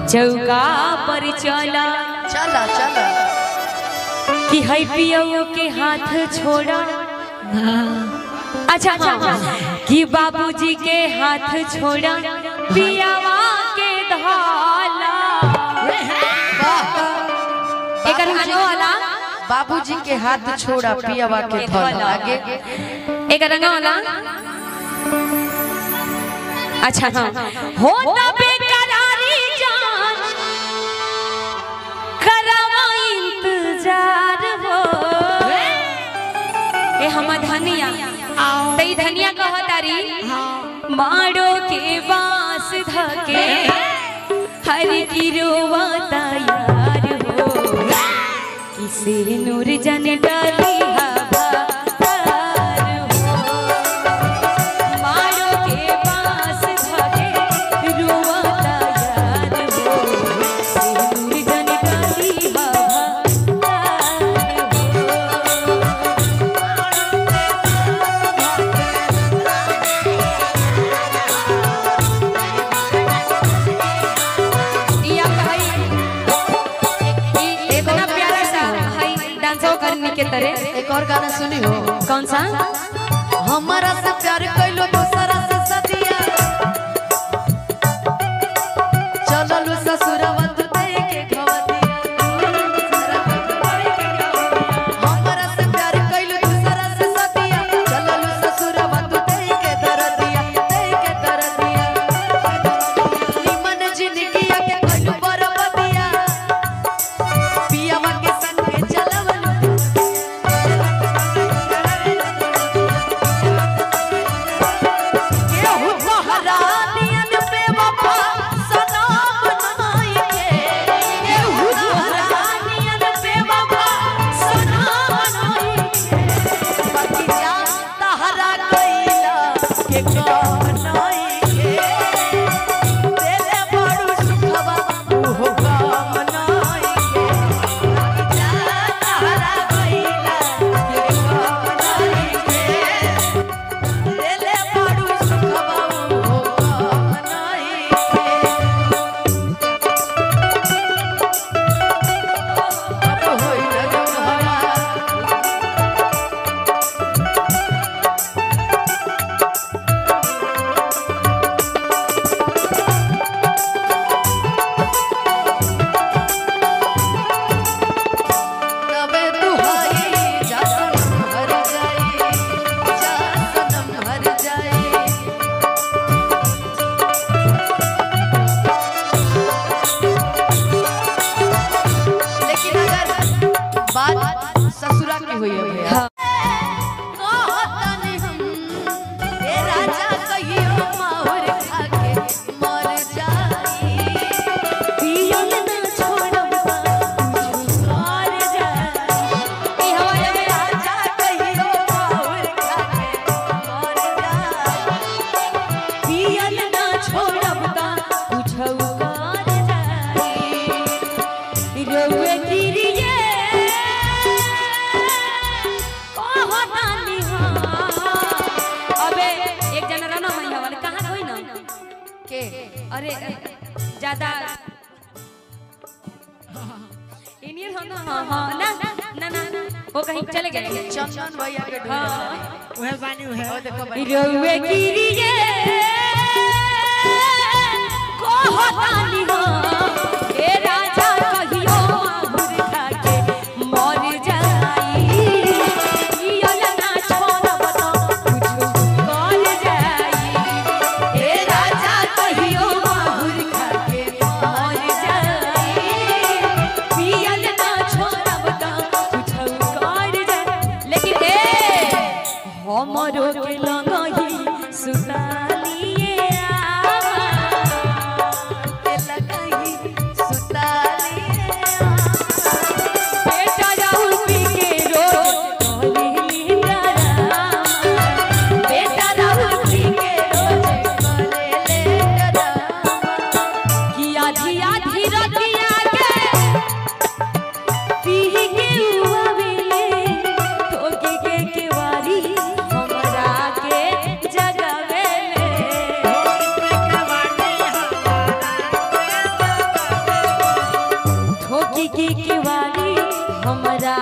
चौका पर चला चला चला कि है पियो के हाथ छोड़ा। अच्छा कि बाबूजी के हाथ छोड़ा पियावा के धाला। एक रंगो वाला बाबूजी के हाथ छोड़ा पियावा के धाला। आगे एक रंगो वाला। अच्छा हाँ होता बेकरारी जान करवा इंतजार हो। ए हम धनिया तई धनिया कहतारी मारो के बांस धके हर की रोवाता यार हो। किसे नूर जन डाली के तरह। एक और गाना सुनी हो। कौन सा? हमारा से प्यार कैलो दूसरा से सदिया चलो ससुरवा तू दे के खवदिया। हमारा से प्यार कैलो दूसरा से सदिया चलो ससुरवा तू दे के दरदिया दे के दरदिया। निमन जिंदगी के कैलो बरबदिया पियावा के संग चलवल ससुरा की हुई है। हाँ। अरे ज्यादा इंडियन हो ना। हाँ ना ना ना वो कहीं चले गए चंदन भैया के हाँ वह बानी है। ओ देखो रोवे गिरिए को होतानी हो ए राजा कहियो माहुर खाके मर जाई। इयल ना छोड़ब तो कुछ कर जाई। ए राजा कहियो माहुर खाके मर जाई। इयल ना छोड़ब तो कुछ कर जाई। लेकिन हमरो के लगही सुतालिए आवा। हमरा